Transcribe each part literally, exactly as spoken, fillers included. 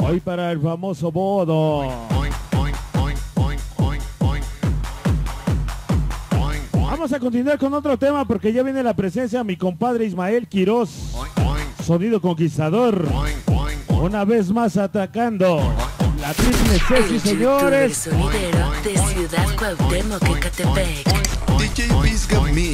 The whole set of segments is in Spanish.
Hoy para el famoso Bodo. Vamos a continuar con otro tema porque ya viene la presencia de mi compadre Ismael Quiroz. Sonido conquistador. Una vez más atacando la triple C, sí, señores. Sonidero de Ciudad Cuauhtémoc, Ecatepec. D J Pisga Mix.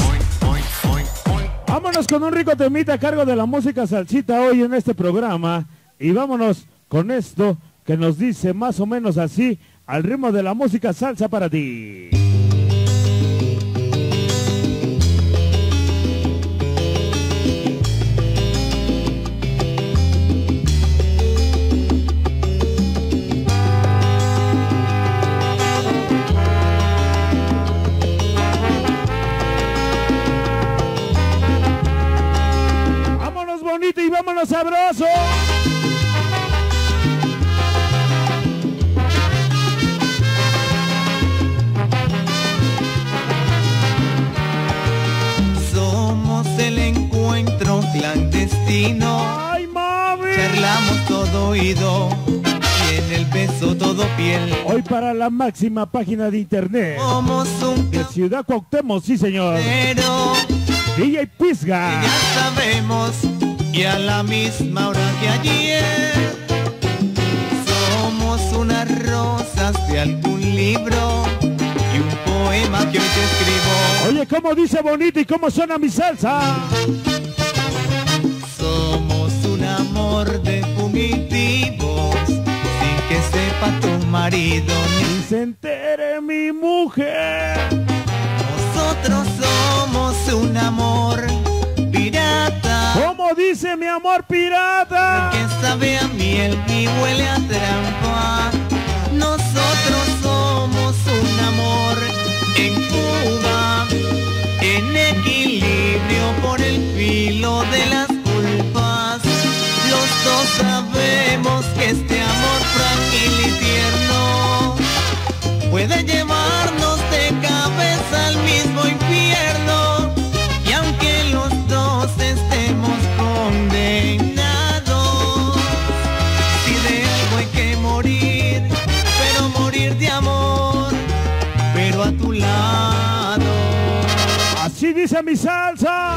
Vámonos con un rico temita a cargo de la música salsita hoy en este programa. Y vámonos con esto que nos dice más o menos así, al ritmo de la música salsa para ti. Y vámonos sabroso. Somos el encuentro clandestino. Ay, mami. Charlamos todo oído y en el beso todo piel. Hoy para la máxima página de internet. Somos un de Ciudad Cuauhtémoc, sí señor. pero D J Pisga. ya sabemos. Y a la misma hora que ayer somos unas rosas de algún libro y un poema que hoy te escribo. Oye, ¿cómo dice bonito y cómo suena mi salsa? Somos un amor de fugitivos sin que sepa tu marido ni se entere mi mujer. Nosotros somos un amor pirata. ¿Cómo dice mi amor pirata? Que sabe a miel y huele a trampa. Nosotros somos un amor en fuga, en equilibrio por el filo de las culpas. Los dos sabemos que este amor frágil y tierno puede llevarnos de cabeza al mismo infierno. Y aunque los dos estemos condenados, si de algo hay que morir, pero morir de amor, pero a tu lado. Así dice mi salsa.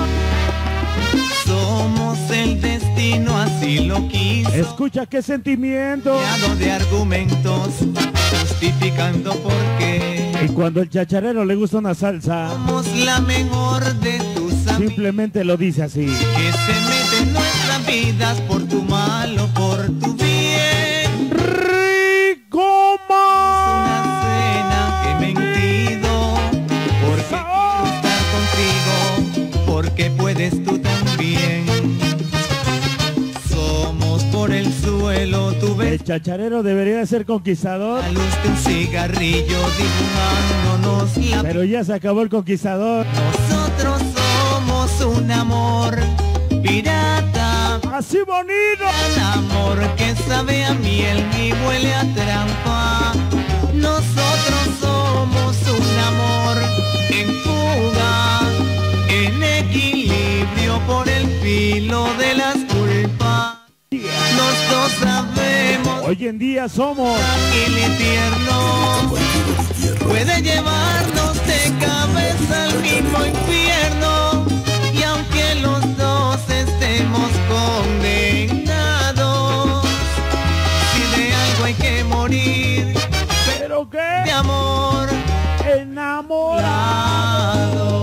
Somos el destino, así lo quiso. Escucha qué sentimiento. Lleno de argumentos, justificando por qué. Y cuando el chacharero le gusta una salsa, somos la mejor de tus amigos. Simplemente lo dice así. Que se mete en nuestras vidas por tu mal o por tu bien. ¡Rico más! Una cena que he mentido, porque quiero estar contigo, porque puedes tú también. Somos por el suelo, tu vez. El chacharero debería ser conquistador. La luz de un cigarrillo dibujándonos la... Pero ya se acabó el conquistador. Nosotros somos un amor pirata. Así bonito. Un amor que sabe a miel y huele a trampa. Nosotros somos un amor en fuga, en equilibrio por el filo de las culpas. Los dos sabemos. Hoy en día somos frágil y tierno. Puede llevarnos de cabeza al mismo infierno. Y aunque los dos estemos condenados, si de algo hay que morir, ¿pero qué? de amor enamorado.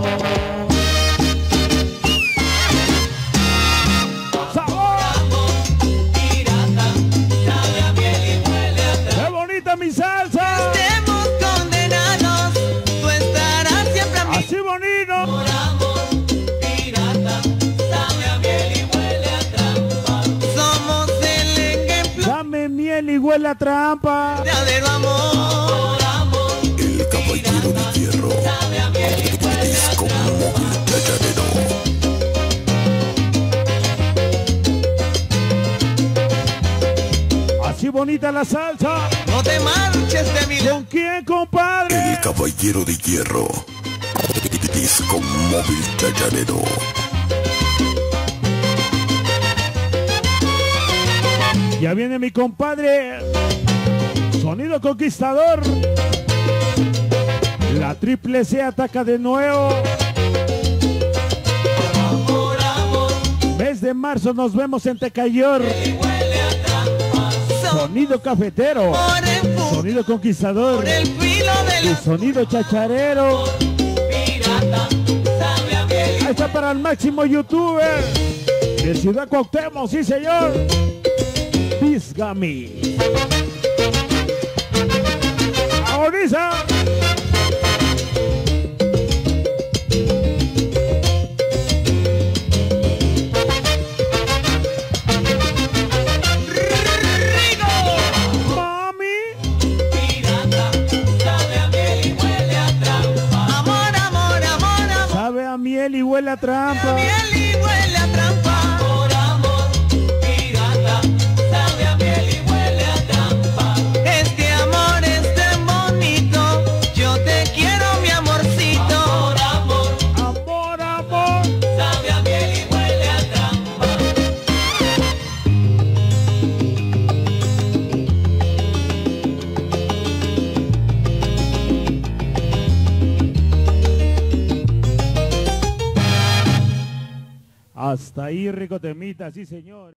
Mi salsa. Estemos condenados, tú estarás siempre a mí. Así bonito. Por amor, pirata, sabe a miel y huele a trampa. Somos el ejemplo. Dame miel y huele a trampa. Verdadero amor. Por amor, el caballero de hierro. Sabe a miel y huele a trampa. Así bonita la salsa. No te marches de mi lado. ¿Con quién, compadre? El caballero de hierro. Disco móvil Chacharero. Ya viene mi compadre. Sonido Conquistador. La Triple C ataca de nuevo. Mes de marzo nos vemos en Tecayor. Sonido cafetero. Sonido conquistador. Y sonido chacharero. Ahí está para el máximo youtuber de Ciudad Cuauhtémoc, sí señor. Pisgami. Agoniza. Miel y huele a trampa. Miel y huele a trampa. Por amor, pirata, sabe a miel y huele a trampa. Este amor es tan bonito. Yo te quiero, mi amorcito. Amor, amor, amor, amor. Sabe a miel y huele a trampa. Hasta ahí, rico temita, sí señor.